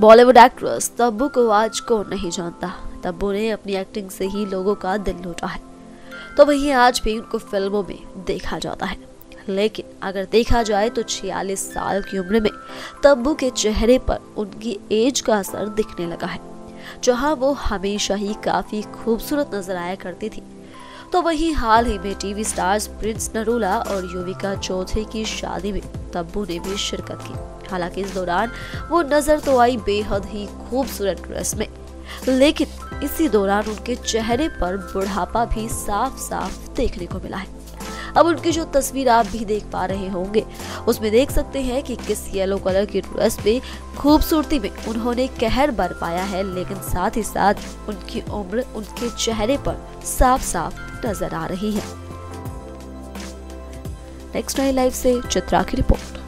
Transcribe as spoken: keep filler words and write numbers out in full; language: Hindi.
बॉलीवुड एक्ट्रेस तब्बू को आज कौन नहीं जानता। तब्बू ने अपनी एक्टिंग से ही लोगों का दिल लूटा है, तो वहीं आज भी उनको फिल्मों में देखा जाता है। लेकिन अगर देखा जाए तो छियालीस साल की उम्र में तब्बू के चेहरे पर उनकी एज का असर दिखने लगा है। जहां वो हमेशा ही काफी खूबसूरत नजर आया करती थी, तो वहीं हाल ही में टीवी स्टार्स प्रिंस नरूला और युविका चौधरी की शादी में तब्बू ने भी शिरकत की। हालांकि इस दौरान वो नजर तो आई बेहद ही खूबसूरत ड्रेस में, लेकिन इसी दौरान उनके चेहरे पर बुढ़ापा भी साफ साफ देखने को मिला है। अब उनकी जो तस्वीर आप भी देख पा रहे होंगे, उसमें देख सकते हैं कि किस येलो कलर की ड्रेस पे खूबसूरती में उन्होंने कहर बरपाया है, लेकिन साथ ही साथ उनकी उम्र उनके चेहरे पर साफ साफ नजर आ रही है। नेक्स्ट नाइन लाइव से चित्रा की रिपोर्ट।